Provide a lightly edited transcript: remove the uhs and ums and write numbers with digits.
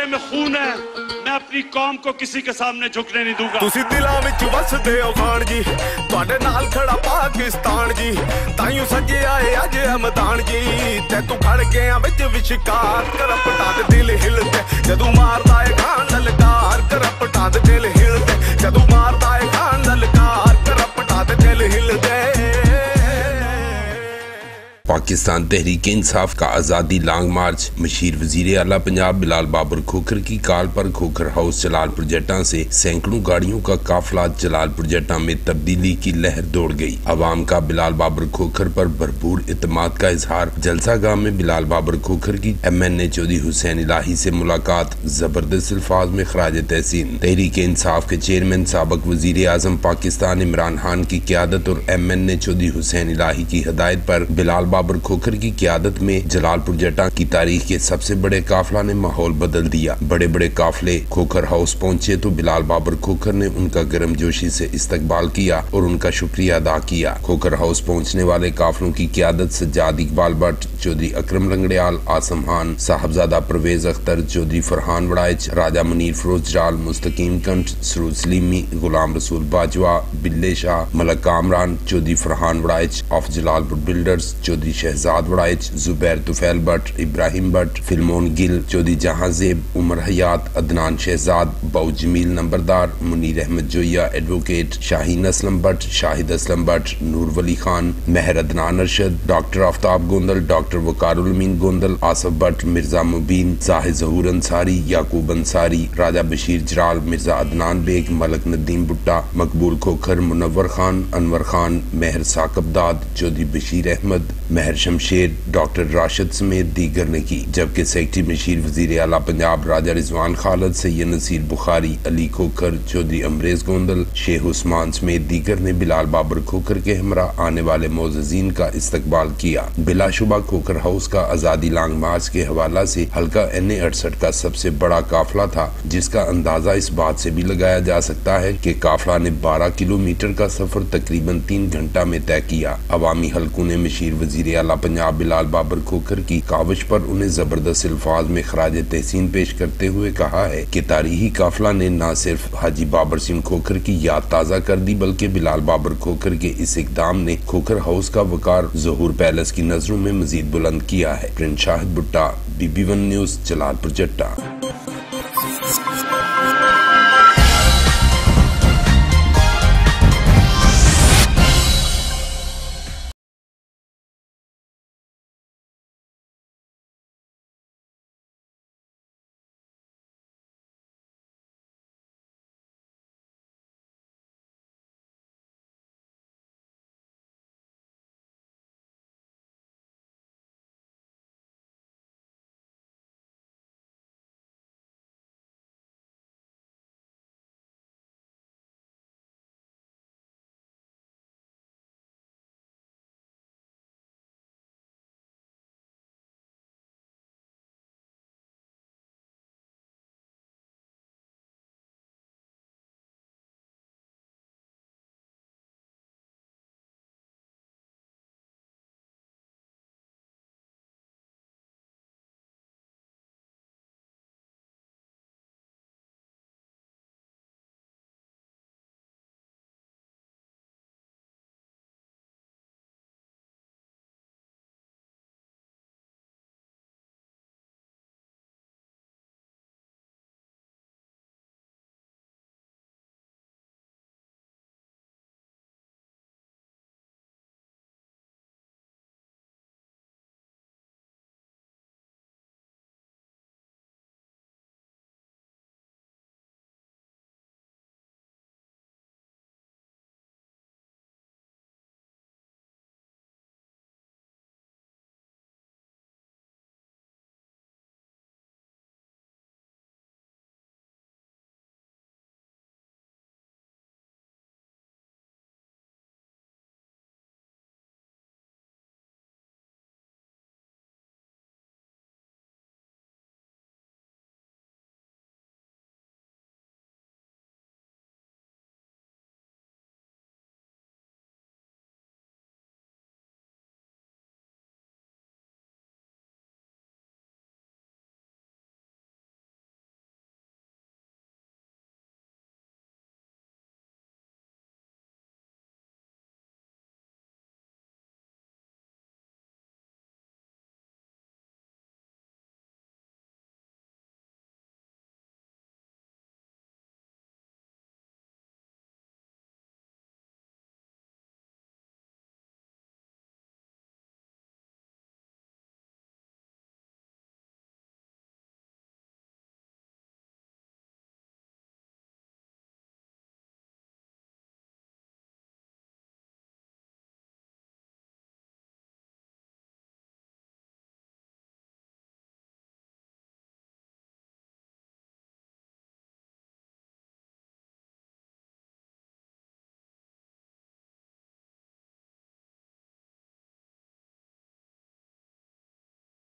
मेरे में खून है, मैं अपनी कौम को किसी के सामने झुकने नहीं दूंगा। तुसी दिलां विच वसदे हो खान जी, तुहाडे नाल खड़ा पाकिस्तान जी, ताइयों सजे आए अज मैदान जी, ते तू खड़ के आ विच विशकार कर पटा दे दिल हिलदे जदू मारदा है खान ललकार कर पटा दे दिल हिलदे जदू मारदा है खान ललकार कर पटा दे दिल हिलदे। पाकिस्तान तहरीक इंसाफ का आज़ादी लॉन्ग मार्च। मशीर वजीर आला पंजाब बिलाल बाबर खोखर की कॉल पर खोखर हाउस जलालपुर जट्टा से सैकड़ों गाड़ियों का काफिला जलालपुर जट्टा में तब्दीली की लहर दौड़ गई। अवाम का बिलाल बाबर खोखर पर भरपूर इत्मीनान का इजहार। जलसा गाह में बिलाल बाबर खोखर की MNA चौधरी हुसैन इलाही से मुलाकात। जबरदस्त अल्फाज में खराज तहसीन। तहरीक इंसाफ के चेयरमैन साबिक वजीर आजम पाकिस्तान इमरान खान की क़यादत और MNA चौधरी हुसैन इलाही की हदायत पर बिलाल बाबर खोखर की क़यादत में जलालपुर जट्टा की तारीख के सबसे बड़े काफिला ने माहौल बदल दिया। बड़े बड़े काफिले खोखर हाउस पहुंचे तो बिलाल बाबर खोखर ने उनका गर्मजोशी से इस्तकबाल किया और उनका शुक्रिया अदा किया। खोखर हाउस पहुंचने वाले काफिलों की क़यादत Sajjad Iqbal Bhatt, Chaudhry Akram Langrial, Asim Khan, Sahibzada Pervez Akhtar, Chaudhry Farhan Waraich, Raja Munir Feroz Jal, Mustaqeem Kanth, Saruj Salimi, Ghulam Rasool Bajwa, Bille Shah, Malik Kamran, Chaudhry Farhan Waraich of Jalalpur builders, Chaudhry Shahzad Waraich, Zubair Tufail Bhatt, Ibrahim Bhatt, Philemon Gill, Chaudhry Jahanzeb, Umar Hayat, Adnan Shahzad, Bau Jamil Numberdar, Munir Ahmad Joya advocate, Shaheen Aslam Bhatt, Shahid Aslam Bhatt, Noor Wali Khan, Mehar Adnan Arshad, doctor Aftab Gondal, doctor Waqarul Amin Gondal, Asif Bhatt, Mirza Mubeen, Zahid Zahoor Ansari, Yaqub Ansari, Raja Bashir Jarral, Mirza Adnan Baig, Malik Nadeem Bhutta, Maqbool Khokhar, Munawar Khan, Anwar Khan, Mehar Saqibdad, Chaudhry Bashir Ahmad, Mehar Shamsher, doctor Rashid समेत दीगर ने की। जबकि सेक्रेटरी मशीर वजीर आला पंजाब राजा रिजवान खालिद, सैयद नसीर बुखारी, अली खोखर, चौधरी अमरेज गोंदल, शेख उस्मान समेत दीगर ने बिलाल बाबर खोखर के हमरा आने वाले मोअज़्ज़ीन का इस्तकबाल किया। बिलाशुबा खोखर हाउस का आज़ादी लॉन्ग मार्च के हवाला से हल्का NA 68 का सबसे बड़ा काफिला था, जिसका अंदाजा इस बात से भी लगाया जा सकता है कि काफिला ने 12 किलोमीटर का सफर तकरीबन 3 घंटा में तय किया। अवामी हलकों ने मशीर वजीर आला पंजाब बिलाल बाबर खोखर की काविश पर उन्हें जबरदस्त अल्फाज में खराज तहसीन पेश करते हुए कहा है कि तारीखी काफिला ने न सिर्फ हाजी बाबर सिंह खोखर की याद ताज़ा कर दी, बल्कि बिलाल बाबर खोखर के इस इकदाम ने खोखर हाउस का वकार ज़हूर पैलेस की नजरों में मजीद बुलंद किया है। प्रिंस शाहिद भुट्टा, BB1 न्यूज़, जलालपुर जट्टा।